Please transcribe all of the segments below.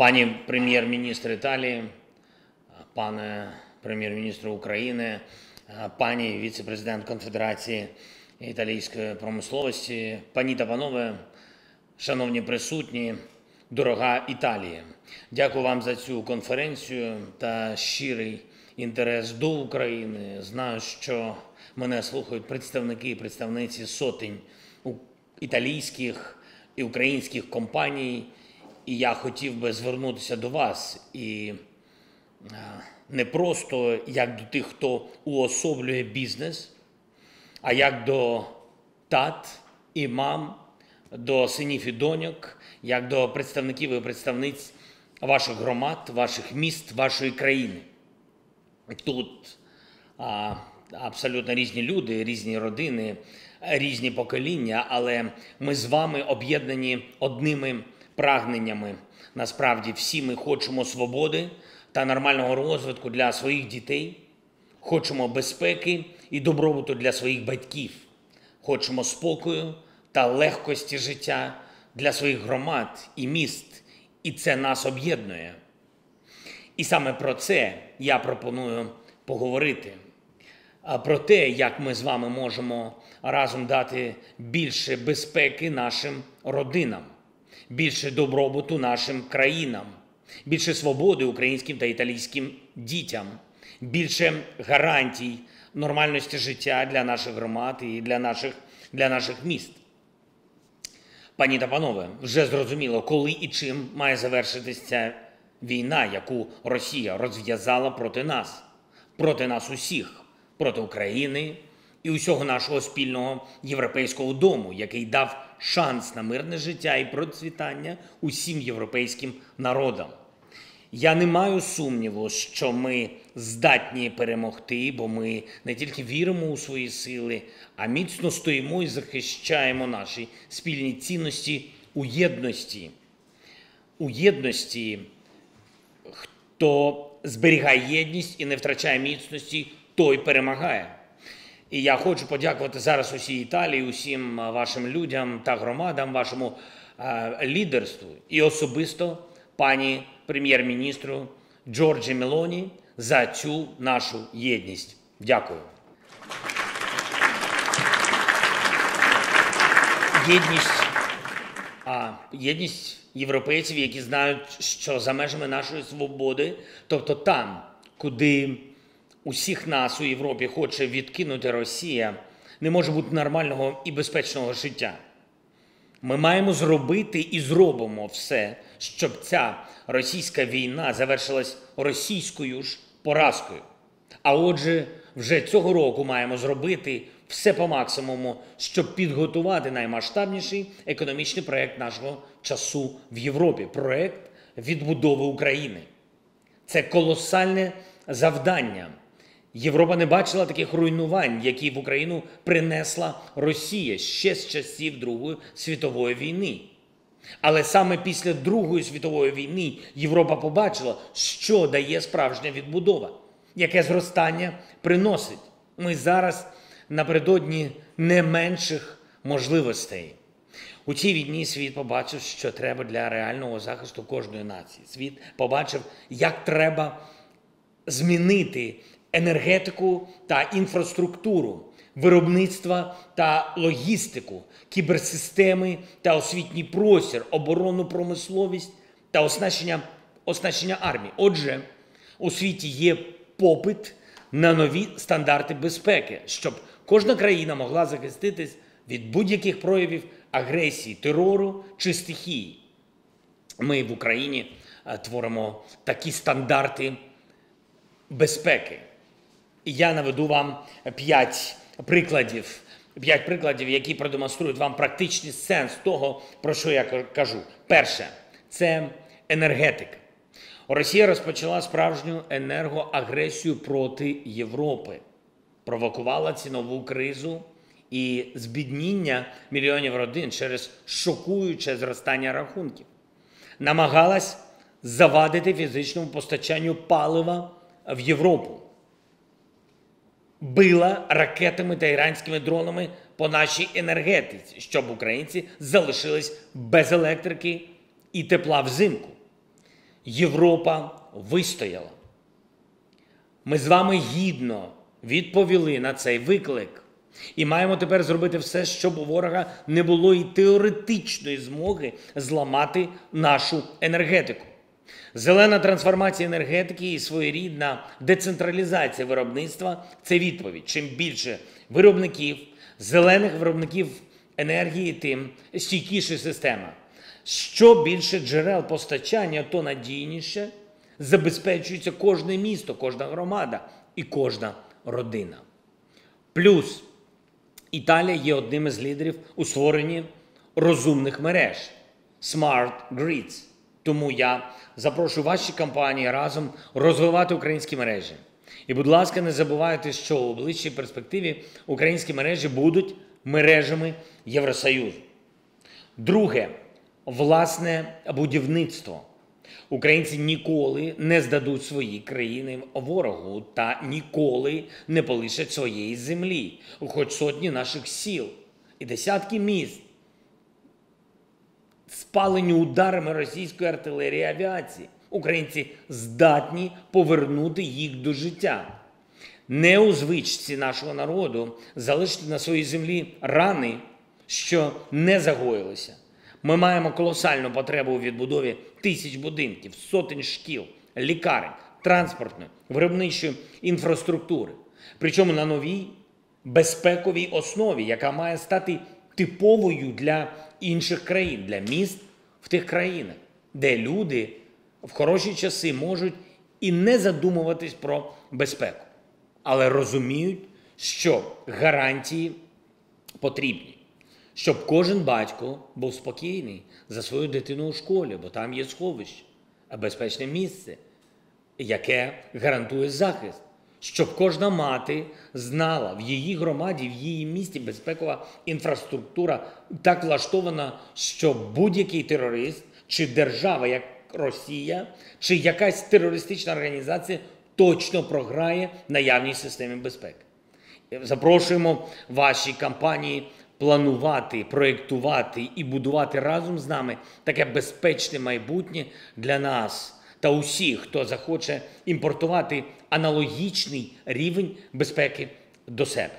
Пані прем'єр-міністр Італії, пане прем'єр-міністр України, пані віце-президент Конфедерації італійської промисловості, пані та панове, шановні присутні, дорога Італія. Дякую вам за цю конференцію та щирий інтерес до України. Знаю, що мене слухають представники і представниці сотень італійських і українських компаній. І я хотів би звернутися до вас і не просто як до тих, хто уособлює бізнес, а як до тат і мам, до синів і доньок, як до представників і представниць ваших громад, ваших міст, вашої країни. Тут абсолютно різні люди, різні родини, різні покоління, але ми з вами об'єднані одними прагненнями. Насправді всі ми хочемо свободи та нормального розвитку для своїх дітей, хочемо безпеки і добробуту для своїх батьків, хочемо спокою та легкості життя для своїх громад і міст, і це нас об'єднує. І саме про це я пропоную поговорити. Про те, як ми з вами можемо разом дати більше безпеки нашим родинам, більше добробуту нашим країнам, більше свободи українським та італійським дітям, більше гарантій нормальності життя для наших громад і для наших міст. Пані та панове, вже зрозуміло, коли і чим має завершитися ця війна, яку Росія розв'язала проти нас усіх, проти України і усього нашого спільного європейського дому, який дав шанс на мирне життя і процвітання усім європейським народам. Я не маю сумніву, що ми здатні перемогти, бо ми не тільки віримо у свої сили, а міцно стоїмо і захищаємо наші спільні цінності у єдності. У єдності, хто зберігає єдність і не втрачає міцності, той перемагає. І я хочу подякувати зараз усій Італії, усім вашим людям та громадам, вашому лідерству і особисто пані прем'єр-міністру Джорджі Мелоні за цю нашу єдність. Дякую. Єдність європейців, які знають, що за межами нашої свободи, тобто там, куди усіх нас у Європі хоче відкинути Росія, не може бути нормального і безпечного життя. Ми маємо зробити і зробимо все, щоб ця російська війна завершилась російською ж поразкою. А отже, вже цього року маємо зробити все по максимуму, щоб підготувати наймасштабніший економічний проєкт нашого часу в Європі – проєкт відбудови України. Це колосальне завдання. Європа не бачила таких руйнувань, які в Україну принесла Росія ще з часів Другої світової війни. Але саме після Другої світової війни Європа побачила, що дає справжня відбудова, яке зростання приносить. Ми зараз напередодні не менших можливостей. У цій війні світ побачив, що треба для реального захисту кожної нації. Світ побачив, як треба змінити енергетику та інфраструктуру, виробництва та логістику, кіберсистеми та освітній простір, оборонну промисловість та оснащення армії. Отже, у світі є попит на нові стандарти безпеки, щоб кожна країна могла захиститись від будь-яких проявів агресії, терору чи стихії. Ми в Україні творимо такі стандарти безпеки. І я наведу вам 5 прикладів, які продемонструють вам практичний сенс того, про що я кажу. Перше – це енергетика. Росія розпочала справжню енергоагресію проти Європи, провокувала цінову кризу і збідніння мільйонів родин через шокуюче зростання рахунків. Намагалась завадити фізичному постачанню палива в Європу. Била ракетами та іранськими дронами по нашій енергетиці, щоб українці залишились без електрики і тепла взимку. Європа вистояла. Ми з вами гідно відповіли на цей виклик. І маємо тепер зробити все, щоб у ворога не було і теоретичної змоги зламати нашу енергетику. Зелена трансформація енергетики і своєрідна децентралізація виробництва – це відповідь. Чим більше виробників, зелених виробників енергії, тим стійкіша система. Що більше джерел постачання, то надійніше забезпечується кожне місто, кожна громада і кожна родина. Плюс Італія є одним із лідерів у створенні розумних мереж – Smart Grids. Тому я запрошую ваші компанії разом розвивати українські мережі. І, будь ласка, не забувайте, що у ближчій перспективі українські мережі будуть мережами Євросоюзу. Друге – власне будівництво. Українці ніколи не здадуть свої країни ворогу та ніколи не полишать своєї землі, хоч сотні наших сіл і десятки міст спалені ударами російської артилерії і авіації. Українці здатні повернути їх до життя. Не у звичці нашого народу залишити на своїй землі рани, що не загоїлися. Ми маємо колосальну потребу у відбудові тисяч будинків, сотень шкіл, лікарень, транспортної, виробничої інфраструктури. Причому на новій безпековій основі, яка має стати типовою для інших країн, для міст в тих країнах, де люди в хороші часи можуть і не задумуватись про безпеку, але розуміють, що гарантії потрібні. Щоб кожен батько був спокійний за свою дитину у школі, бо там є сховище, безпечне місце, яке гарантує захист. Щоб кожна мати знала, в її громаді, в її місті безпекова інфраструктура так влаштована, що будь-який терорист чи держава, як Росія, чи якась терористична організація точно програє наявній системі безпеки. Запрошуємо ваші компанії планувати, проєктувати і будувати разом з нами таке безпечне майбутнє для нас та усіх, хто захоче імпортувати аналогічний рівень безпеки до себе.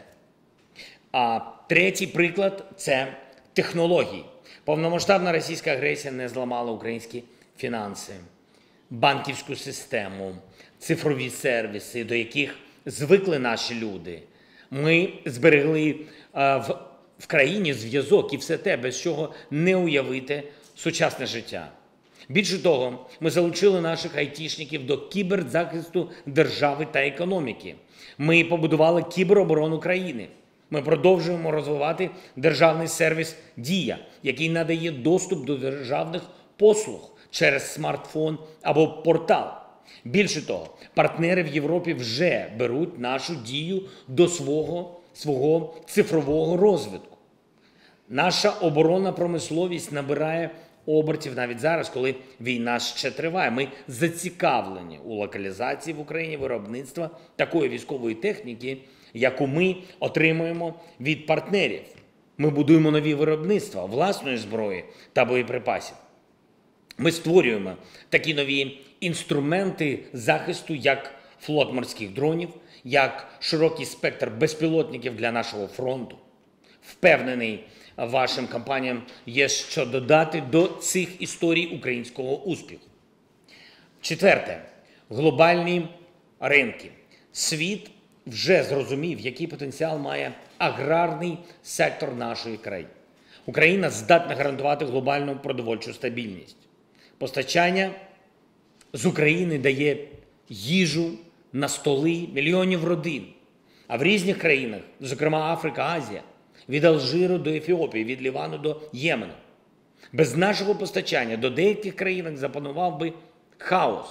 А третій приклад – це технології. Повномасштабна російська агресія не зламала українські фінанси, банківську систему, цифрові сервіси, до яких звикли наші люди. Ми зберегли в країні зв'язок і все те, без чого не уявити сучасне життя. Більше того, ми залучили наших айтішників до кіберзахисту держави та економіки. Ми побудували кібероборону країни. Ми продовжуємо розвивати державний сервіс «Дія», який надає доступ до державних послуг через смартфон або портал. Більше того, партнери в Європі вже беруть нашу «Дію» до свого цифрового розвитку. Наша оборонна промисловість набирає обертів навіть зараз, коли війна ще триває. Ми зацікавлені у локалізації в Україні виробництва такої військової техніки, яку ми отримуємо від партнерів. Ми будуємо нові виробництва власної зброї та боєприпасів. Ми створюємо такі нові інструменти захисту, як флот морських дронів, як широкий спектр безпілотників для нашого фронту. Впевнений, вашим компаніям є що додати до цих історій українського успіху. Четверте. Глобальні ринки. Світ вже зрозумів, який потенціал має аграрний сектор нашої країни. Україна здатна гарантувати глобальну продовольчу стабільність. Постачання з України дає їжу на столи мільйонів родин. А в різних країнах, зокрема Африка, Азія, від Алжиру до Ефіопії, від Лівану до Ємену. Без нашого постачання до деяких країн запанував би хаос.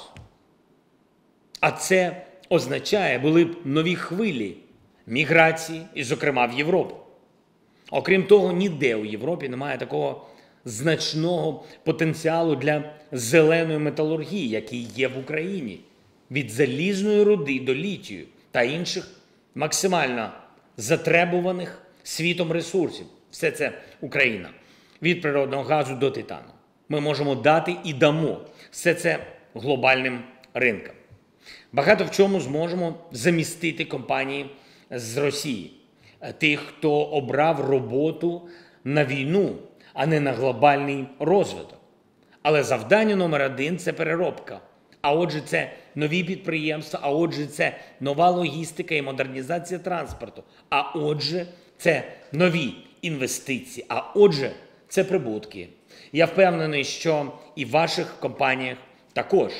А це означає, були б нові хвилі міграції, і, зокрема, в Європу. Окрім того, ніде у Європі немає такого значного потенціалу для зеленої металургії, який є в Україні. Від залізної руди до літію та інших максимально затребуваних світом ресурсів. Все це Україна. Від природного газу до титану. Ми можемо дати і дамо. Все це глобальним ринкам. Багато в чому зможемо замістити компанії з Росії, тих, хто обрав роботу на війну, а не на глобальний розвиток. Але завдання номер один – це переробка. А отже, це нові підприємства, а отже, це нова логістика і модернізація транспорту. А отже, це нові інвестиції, а отже, це прибутки. Я впевнений, що і в ваших компаніях також.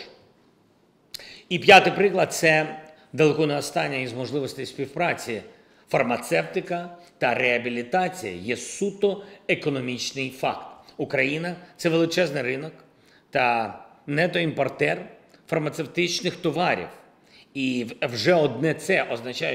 І п'ятий приклад – це далеко не остання із можливостей співпраці. Фармацевтика та реабілітація є суто економічний факт. Україна – це величезний ринок та нетоімпортер фармацевтичних товарів. І вже одне це означає,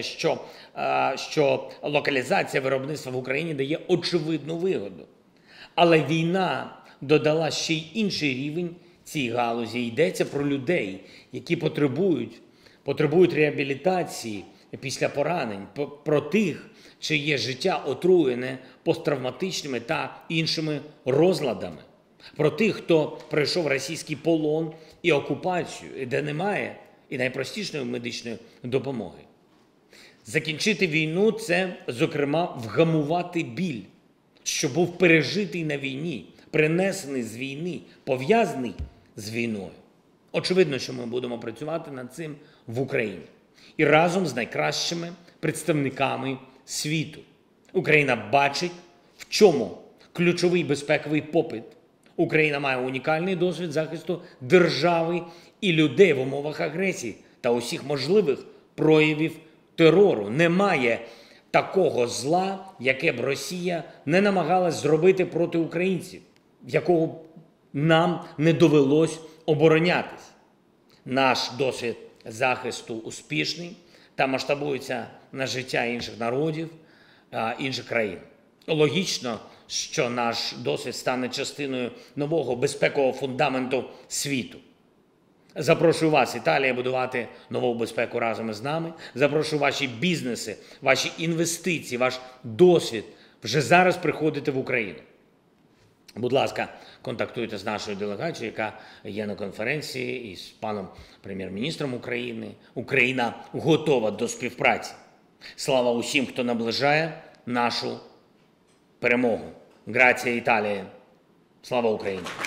що локалізація виробництва в Україні дає очевидну вигоду. Але війна додала ще й інший рівень цій галузі. Йдеться про людей, які потребують реабілітації після поранень, про тих, чиє життя отруєне посттравматичними та іншими розладами, про тих, хто пройшов російський полон і окупацію, і де немає і найпростішої медичної допомоги. Закінчити війну – це, зокрема, вгамувати біль, що був пережитий на війні, принесений з війни, пов'язаний з війною. Очевидно, що ми будемо працювати над цим в Україні. І разом з найкращими представниками світу. Україна бачить, в чому ключовий безпековий попит. Україна має унікальний досвід захисту держави і людей в умовах агресії та усіх можливих проявів терору. Немає такого зла, яке б Росія не намагалась зробити проти українців, якого б нам не довелось оборонятись. Наш досвід захисту успішний та масштабується на життя інших народів, інших країн. Логічно, що наш досвід стане частиною нового безпекового фундаменту світу. Запрошую вас, Італія, будувати нову безпеку разом із нами. Запрошую ваші бізнеси, ваші інвестиції, ваш досвід вже зараз приходити в Україну. Будь ласка, контактуйте з нашою делегацією, яка є на конференції, і з паном прем'єр-міністром України. Україна готова до співпраці. Слава усім, хто наближає нашу перемогу. Грація, Італія. Слава Україні!